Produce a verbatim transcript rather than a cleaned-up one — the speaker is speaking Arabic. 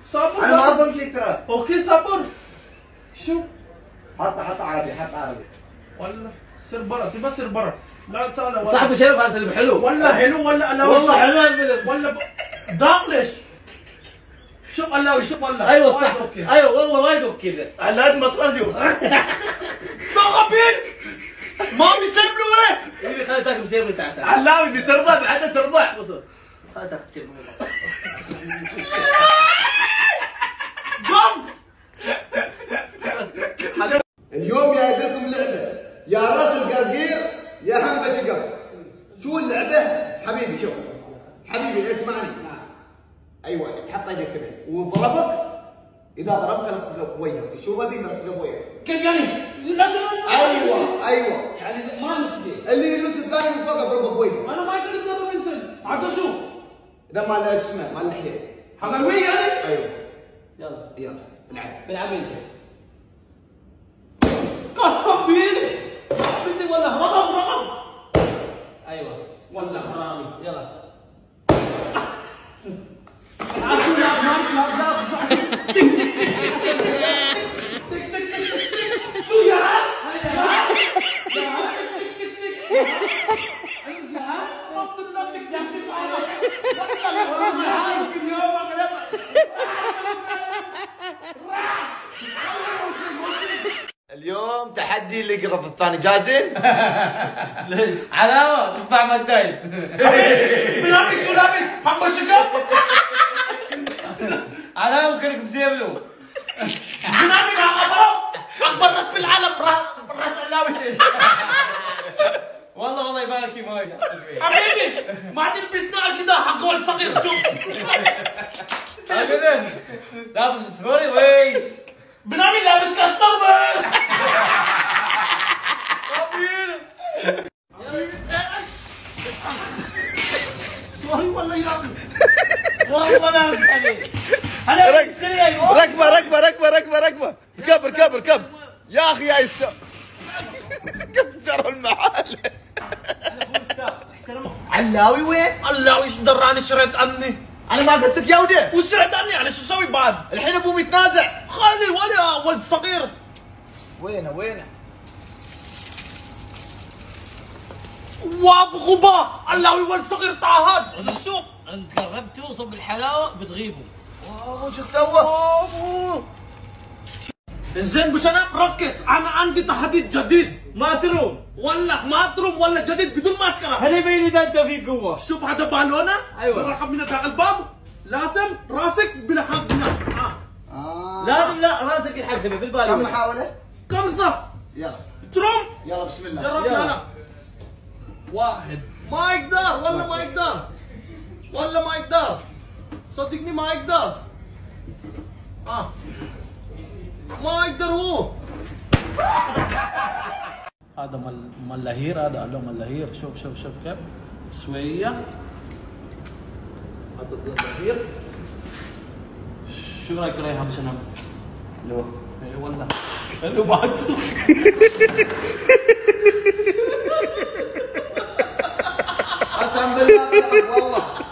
صابر انا ما افهم شيء ترى. اوكي صابر. شو؟ حط حط عربي حط عربي. ولا سر برا تبى سر برا. لا تعال صاحبي شنو هذا الفيلم حلو. ولا حلو ولا لا والله حلو الفيلم. ولا ب... داقلش. شوف الله شوف الله. ايوه صح. ايوه والله وايد كذا. على قد ما صار شو. ضغبين. ما بيسبلوا ايه؟ يبي خلي تاكل مسيبني تعال تعال. علاوي بدي ترضى بعدها ترضى. خلي تاكل مسيبني. قم. اليوم جايب لكم لعبه يا راس القرقير يا حنبه شقر. شو اللعبه؟ حبيبي شوف حبيبي اسمعني. ايوه تحط ايدك كذا وضربك. اذا ضربك لصق بوجهك. شوف هذه ملصقه بوجهك. كيف يعني؟ لازم ايوه ايوه يعني ما نسيت. اللي يلبس الثاني من فوق اضربه بوجهه. انا ما يقدر يضرب انسان. عاد شو؟ ده مال اسمه مال اللحيه. حقلويه يعني؟ ايوه يلا يلا العب. بلعب انت. كهربيني. بدي ولا رقم رقم. ايوه ولا حرامي. يلا. عاد شو لا مالك لا لا شو يا اليوم تحدي اللي يقرب الثاني. جاهزين؟ ليش؟ علاوه تنفع ما انتهيت. لابس ولابس حق الشقة. علاوه كانك مسيبلو. بنامي مع أبرو أكبر راس بالعالم. راس علاوي. والله والله يبارك فيك ما وجهك. حبيبي ما تلبس نعل كده حق ولد صغير. شوف هكذا لابس سوري ويش. بنامي لابس كاستر. سوري والله يا اخي. والله ما مسحني. ركبه ركبه ركبه ركبه ركبه. ركب ركب ركب يا اخي يا يسا. كسروا المحل. علاوي وين؟ الله ايش دراني شريت عني. انا ما قلت لك يا ودي. وشريت عني يعني شو اسوي بعد؟ الحين ابوي يتنازع. خلي ولا ولد صغير. وينه وينه؟ وابو غبا الله ولد صغير تعهد السوق. انت قربتوا صب الحلاوه بتغيبوا. ابو شو سوى؟ زين بشنب ركز. انا عندي تحدي جديد. ما تروم ولا ما تروم ولا جديد بدون ماسكره. هل يبين اذا انت في قوه. شوف هذا بالونه. ايوه الرقم من داخل الباب لازم راسك بلحق هنا. آه. آه. لازم لا راسك يلحق هنا بالبال. كم محاولة؟ خمسة. يلا تروم. يلا بسم الله. جربنا انا. واحد ما يقدر ولا ما يقدر ولا ما يقدر. صدقني ما يقدر. اه ما يقدر هو. هذا مال ملهير. هذا له ملهير. شوف شوف شوف كيف سويه. هذا ملهير. شو رايك ريحان شنب؟ لو اي والله حلو بعد. قسم بالله بالله والله